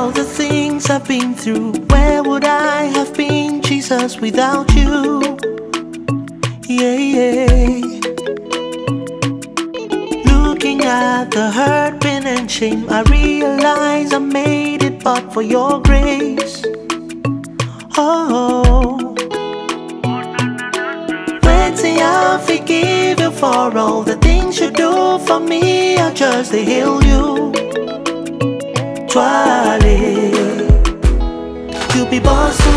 all the things I've been through, where would I have been, Jesus, without you? Yeah, yeah. Looking at the hurt, pain and shame, I realize I made it but for your grace. Oh, waiting, I'll forgive you for all the things you do for me. I just to heal you. Twale, you be bossy,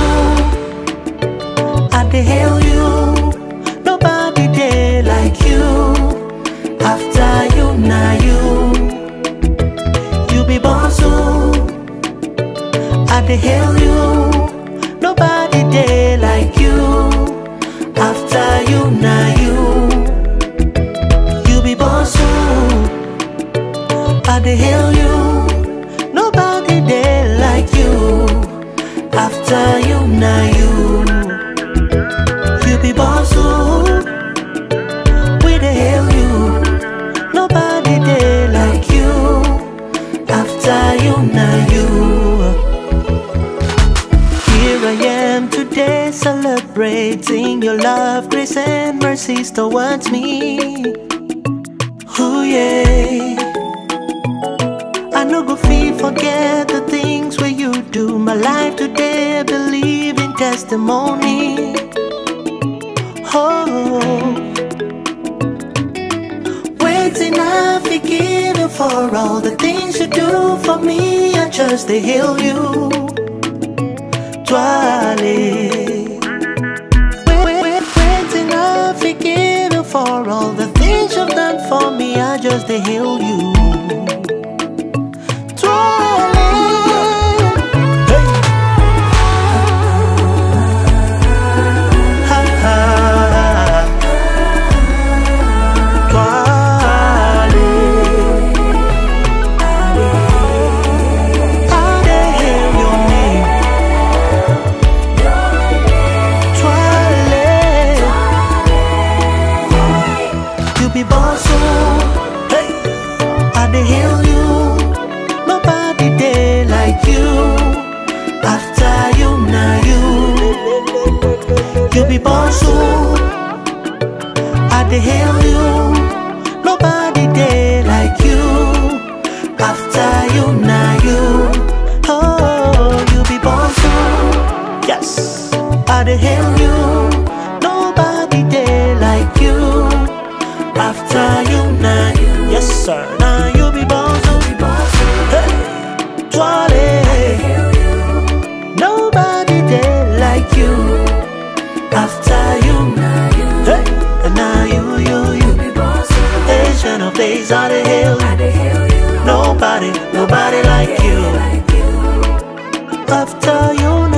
I dey hail you. Nobody there like you. After you, now you. You be bossy, I dey hail you. Nobody there like you. After you, now you. You be bossy, I dey hail you. Nobody there like you. After you, now you. You be bossy, we dey hail you. Nobody there like you. After you, now you. Here I am today, celebrating your love, grace and mercies towards me. Ooh, yeah. I no go feel forget the things where you do. My life today, believe in testimony. Oh, waiting, I forgive you for all the things you do for me. I just to heal you. Twale, waiting, I forgive you for all the things you've done for me. I just to heal you. You be bossy, I dey hail you. Nobody there like you. After you, now you. Oh, you be bossy, yes, I dey hail you. Nobody there like you. After you, now you. Yes, sir, now you be bossy. Hey, Twale, nobody there like you. After you, hey, and now you. Ancient of days, I dey hail you. Nobody like you. After you.